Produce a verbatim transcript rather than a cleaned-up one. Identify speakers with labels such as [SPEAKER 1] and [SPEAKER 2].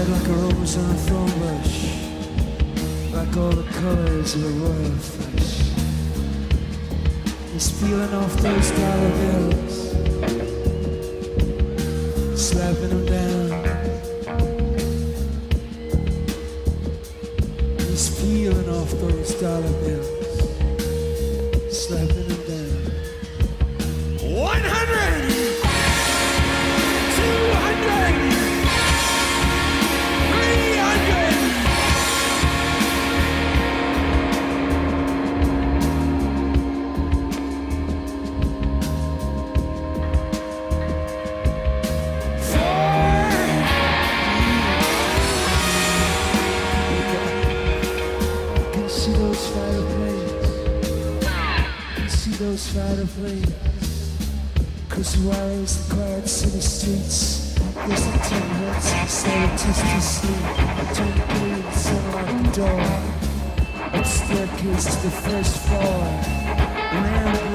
[SPEAKER 1] like a rose on a thorn bush, like all the colors of a royal flush. He's peeling off those dollar bills, slapping them down. He's peeling off those dollar bills, slapping them down. One hundred, two hundred, three hundred. Those fireplaces, cause wires the cards in the streets. There's some ten hurts and scientists to sleep. Turn the blades and unlock the door. Up the staircase to the first floor. Land